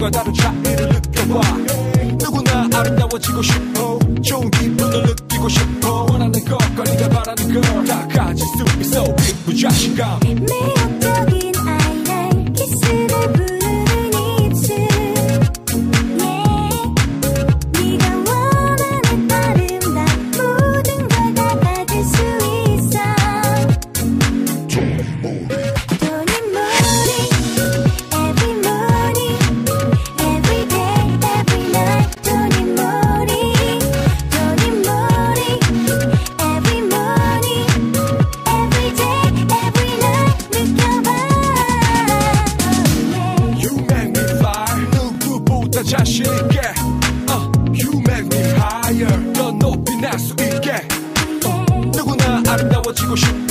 누군가 다른 차이를 느껴봐. 누구나 아름다워지고 싶어. 좋은 기분을 느끼고 싶어. 원하는 것 네가 바라는 것 다 가질 수 있어. 기쁜 자신감. 매력적인 아이를 키스를 부르는 입술. Yeah. 네가 원하는 아름다운 모든 걸 다 가질 수 있어. Don't need money. Every morning, every day, every night. Don't need money. Don't need money. Every morning, every day, every night. 느껴봐. You make me fly. 누구보다 자신 있게. You make me higher. 더 높이 날 수 있게. 누구나 아름다워지고 싶어.